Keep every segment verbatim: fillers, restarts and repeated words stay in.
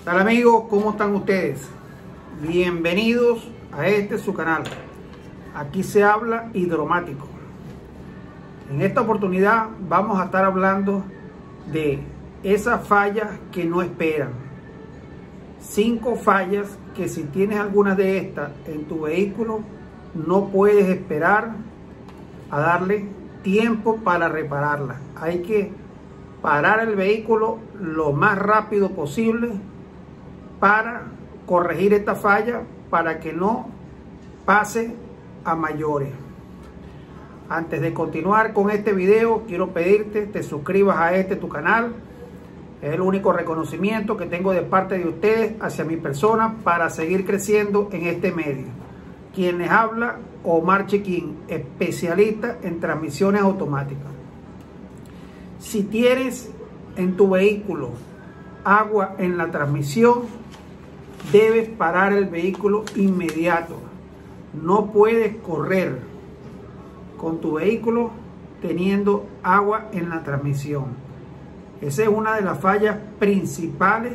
Hola amigos, ¿cómo están ustedes? Bienvenidos a este su canal. Aquí se habla hidromático. En esta oportunidad vamos a estar hablando de esas fallas que no esperan. Cinco fallas que si tienes alguna de estas en tu vehículo no puedes esperar a darle tiempo para repararlas. Hay que parar el vehículo lo más rápido posible para corregir esta falla, para que no pase a mayores. Antes de continuar con este video, quiero pedirte te suscribas a este tu canal. Es el único reconocimiento que tengo de parte de ustedes hacia mi persona para seguir creciendo en este medio. Quien les habla, Omar Chiquín, especialista en transmisiones automáticas. Si tienes en tu vehículo agua en la transmisión, debes parar el vehículo inmediato. No puedes correr con tu vehículo teniendo agua en la transmisión. Esa es una de las fallas principales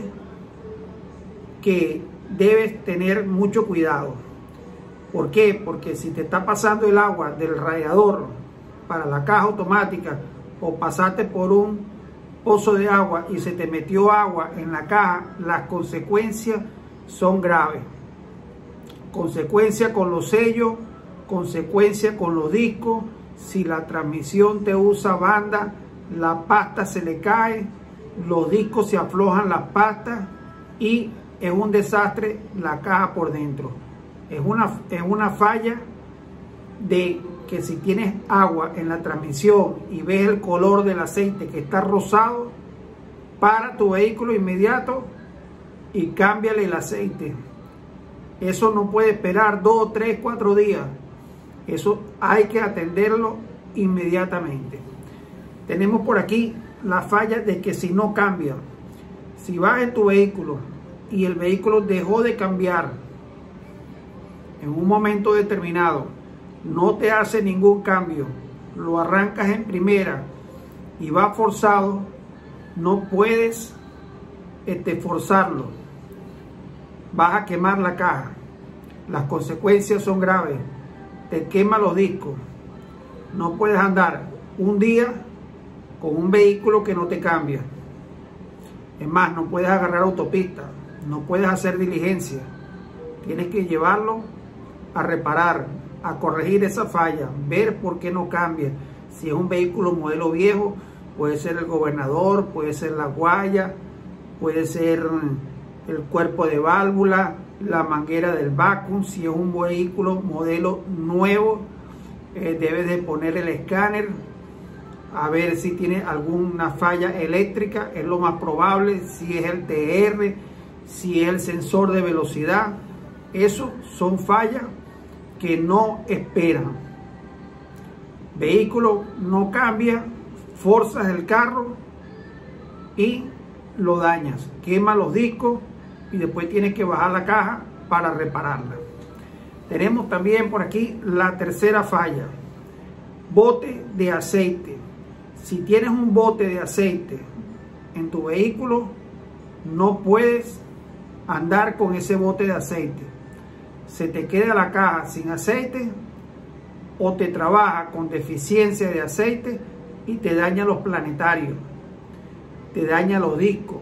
que debes tener mucho cuidado. ¿Por qué? Porque si te está pasando el agua del radiador para la caja automática o pasaste por un pozo de agua y se te metió agua en la caja, las consecuencias son graves. Consecuencia con los sellos, consecuencia con los discos. Si la transmisión te usa banda, la pasta se le cae, los discos se aflojan las pastas y es un desastre la caja por dentro. Es una, es una falla de que si tienes agua en la transmisión y ves el color del aceite que está rosado, para tu vehículo inmediato y cámbiale el aceite. Eso no puede esperar dos, tres, cuatro días. Eso hay que atenderlo inmediatamente. Tenemos por aquí la falla de que si no cambia, si vas en tu vehículo y el vehículo dejó de cambiar en un momento determinado, no te hace ningún cambio, lo arrancas en primera y va forzado, no puedes este, forzarlo. Vas a quemar la caja. Las consecuencias son graves. Te quema los discos. No puedes andar un día con un vehículo que no te cambia. Es más, no puedes agarrar autopista, no puedes hacer diligencia. Tienes que llevarlo a reparar, a corregir esa falla, ver por qué no cambia. Si es un vehículo modelo viejo, puede ser el gobernador, puede ser la guaya, puede ser el cuerpo de válvula, la manguera del vacuum. Si es un vehículo modelo nuevo, eh, debes de poner el escáner a ver si tiene alguna falla eléctrica, es lo más probable. Si es el T R, si es el sensor de velocidad, eso son fallas que no esperan. Vehículo no cambia, forzas el carro y lo dañas, quema los discos y después tienes que bajar la caja para repararla. Tenemos también por aquí la tercera falla, bote de aceite. Si tienes un bote de aceite en tu vehículo, no puedes andar con ese bote de aceite. Se te queda la caja sin aceite o te trabaja con deficiencia de aceite y te daña los planetarios, te daña los discos,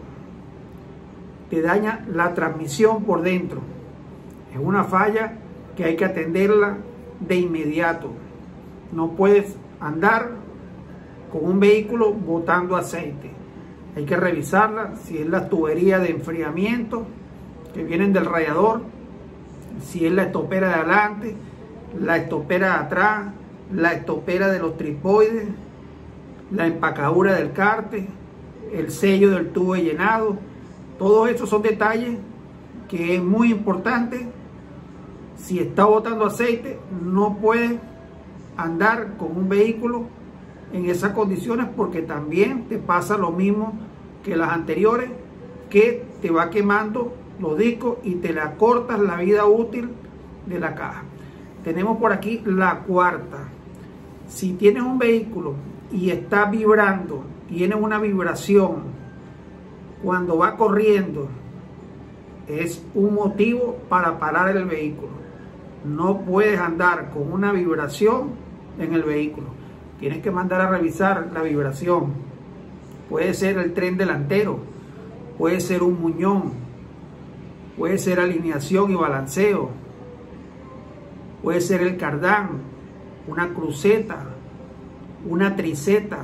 te daña la transmisión por dentro. Es una falla que hay que atenderla de inmediato. No puedes andar con un vehículo botando aceite. Hay que revisarla, si es la tubería de enfriamiento que vienen del radiador, si es la estopera de adelante, la estopera de atrás, la estopera de los tripoides, la empacadura del cárter, el sello del tubo de llenado. Todos estos son detalles que es muy importante. Si está botando aceite, no puedes andar con un vehículo en esas condiciones, porque también te pasa lo mismo que las anteriores, que te va quemando los discos y te le acortas la vida útil de la caja. Tenemos por aquí la cuarta. Si tienes un vehículo y está vibrando, tiene una vibración cuando va corriendo es un motivo para parar el vehículo. No puedes andar con una vibración en el vehículo. Tienes que mandar a revisar la vibración. Puede ser el tren delantero, puede ser un muñón, puede ser alineación y balanceo, puede ser el cardán, una cruceta, una triceta.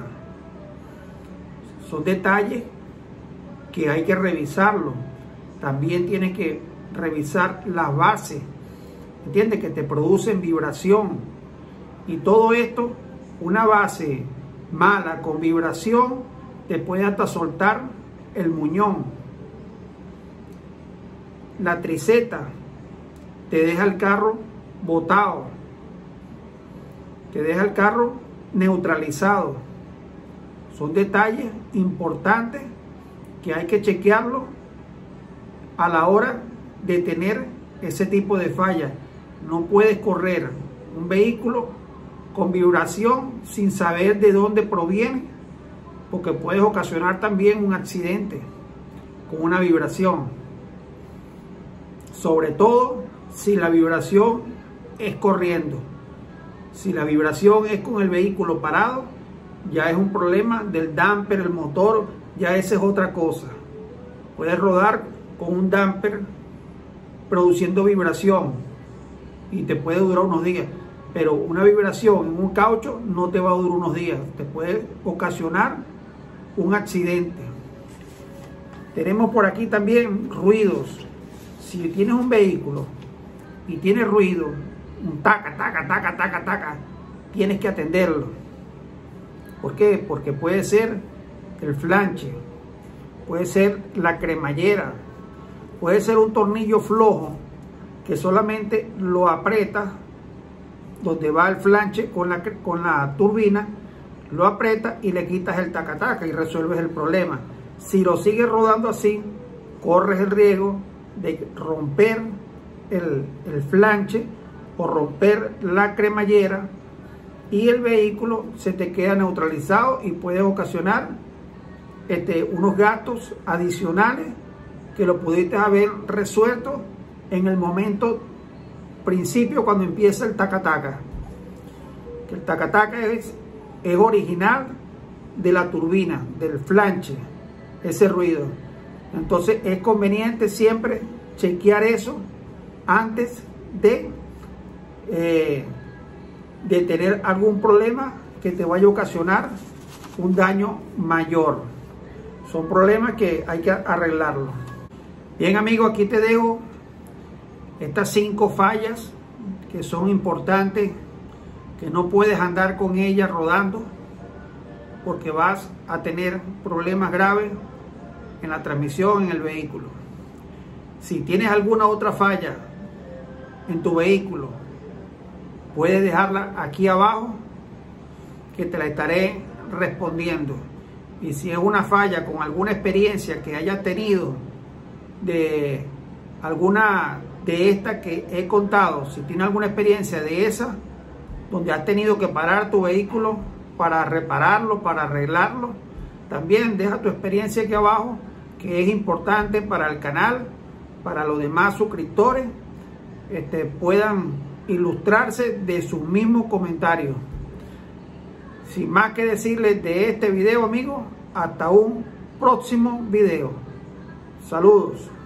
Son detalles que hay que revisarlo. También tienes que revisar las bases, ¿entiendes? Que te producen vibración. Y todo esto, una base mala con vibración, te puede hasta soltar el muñón. La triceta te deja el carro botado, te deja el carro neutralizado. Son detalles importantes que hay que chequearlo a la hora de tener ese tipo de falla. No puedes correr un vehículo con vibración sin saber de dónde proviene, porque puedes ocasionar también un accidente con una vibración. Sobre todo si la vibración es corriendo. Si la vibración es con el vehículo parado, ya es un problema del damper, el motor, ya esa es otra cosa. Puedes rodar con un damper produciendo vibración y te puede durar unos días, pero una vibración en un caucho no te va a durar unos días, te puede ocasionar un accidente. Tenemos por aquí también ruidos. Si tienes un vehículo y tiene ruido, un taca, taca, taca, taca, taca, tienes que atenderlo. ¿Por qué? Porque puede ser el flanche, puede ser la cremallera, puede ser un tornillo flojo que solamente lo aprieta donde va el flanche con la, con la turbina, lo aprieta y le quitas el taca-taca y resuelves el problema. Si lo sigues rodando así, corres el riesgo de romper el, el flanche o romper la cremallera y el vehículo se te queda neutralizado y puede ocasionar este, unos gastos adicionales que lo pudiste haber resuelto en el momento principio cuando empieza el taca-taca. Que el taca-taca es, es original de la turbina, del flanche, ese ruido. Entonces es conveniente siempre chequear eso antes de, eh, de tener algún problema que te vaya a ocasionar un daño mayor. Son problemas que hay que arreglarlo. Bien, amigo, aquí te dejo estas cinco fallas que son importantes, que no puedes andar con ellas rodando porque vas a tener problemas graves en la transmisión, en el vehículo. Si tienes alguna otra falla en tu vehículo, puedes dejarla aquí abajo que te la estaré respondiendo. Y si es una falla con alguna experiencia que hayas tenido de alguna de estas que he contado, si tienes alguna experiencia de esa donde has tenido que parar tu vehículo para repararlo, para arreglarlo, también deja tu experiencia aquí abajo, que es importante para el canal, para los demás suscriptores, este, puedan ilustrarse de sus mismos comentarios. Sin más que decirles de este video, amigos, hasta un próximo video. Saludos.